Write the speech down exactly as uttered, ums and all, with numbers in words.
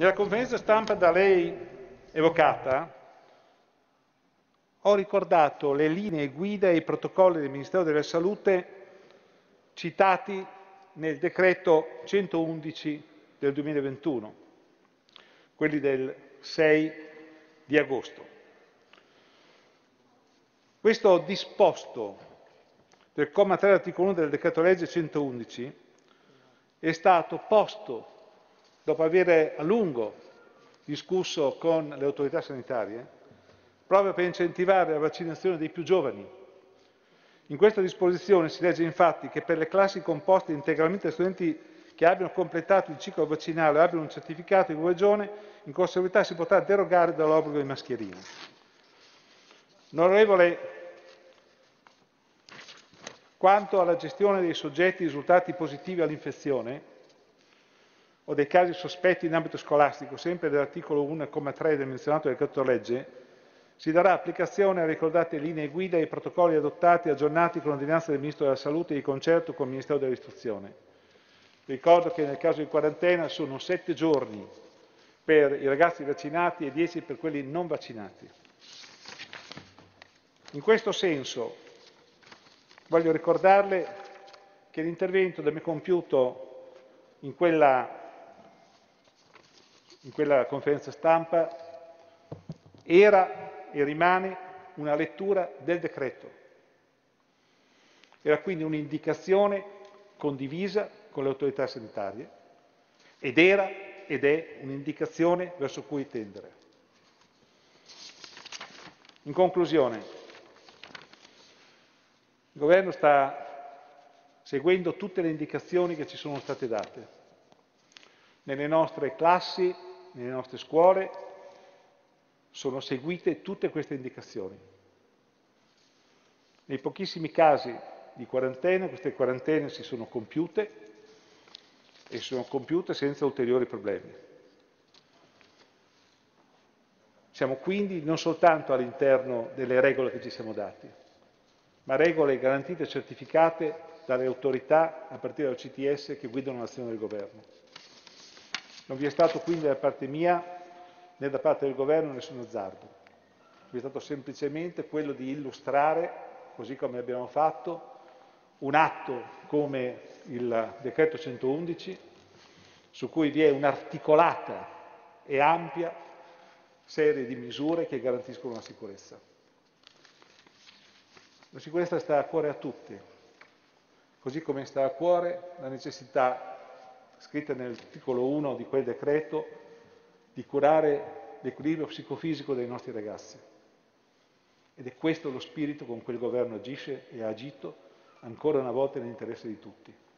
Nella conferenza stampa da lei evocata ho ricordato le linee guida e i protocolli del Ministero della Salute citati nel decreto centoundici del duemilaventuno, quelli del sei di agosto. Questo disposto del comma tre dell'articolo uno del decreto legge centoundici è stato posto dopo aver a lungo discusso con le autorità sanitarie, proprio per incentivare la vaccinazione dei più giovani. In questa disposizione si legge infatti che per le classi composte integralmente da studenti che abbiano completato il ciclo vaccinale o abbiano un certificato di guarigione, in conseguenza si potrà derogare dall'obbligo di mascherina. Onorevole, quanto alla gestione dei soggetti risultati positivi all'infezione o dei casi sospetti in ambito scolastico, sempre dell'articolo uno, comma tre del menzionato decreto legge, si darà applicazione alle ricordate linee guida e ai protocolli adottati e aggiornati con ordinanza del Ministro della Salute di concerto con il Ministero dell'Istruzione. Ricordo che nel caso di quarantena sono sette giorni per i ragazzi vaccinati e dieci per quelli non vaccinati. In questo senso voglio ricordarle che l'intervento da me compiuto in quella in quella conferenza stampa era e rimane una lettura del decreto. Era quindi un'indicazione condivisa con le autorità sanitarie ed era ed è un'indicazione verso cui tendere. In conclusione, il Governo sta seguendo tutte le indicazioni che ci sono state date. Nelle nostre classi, nelle nostre scuole, sono seguite tutte queste indicazioni. Nei pochissimi casi di quarantena, queste quarantene si sono compiute e si sono compiute senza ulteriori problemi. Siamo quindi non soltanto all'interno delle regole che ci siamo dati, ma regole garantite e certificate dalle autorità, a partire dal C T S, che guidano l'azione del Governo. Non vi è stato quindi da parte mia né da parte del Governo nessun azzardo. Vi è stato semplicemente quello di illustrare, così come abbiamo fatto, un atto come il decreto centoundici, su cui vi è un'articolata e ampia serie di misure che garantiscono la sicurezza. La sicurezza sta a cuore a tutti, così come sta a cuore la necessità, scritta nell'articolo uno di quel decreto, di curare l'equilibrio psicofisico dei nostri ragazzi. Ed è questo lo spirito con cui il Governo agisce e ha agito ancora una volta nell'interesse di tutti.